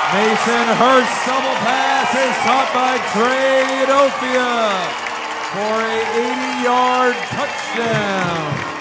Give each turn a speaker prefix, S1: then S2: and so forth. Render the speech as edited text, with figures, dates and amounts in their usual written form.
S1: Mason Hurst double pass is caught by Trey Udoffia for a 80-yard touchdown.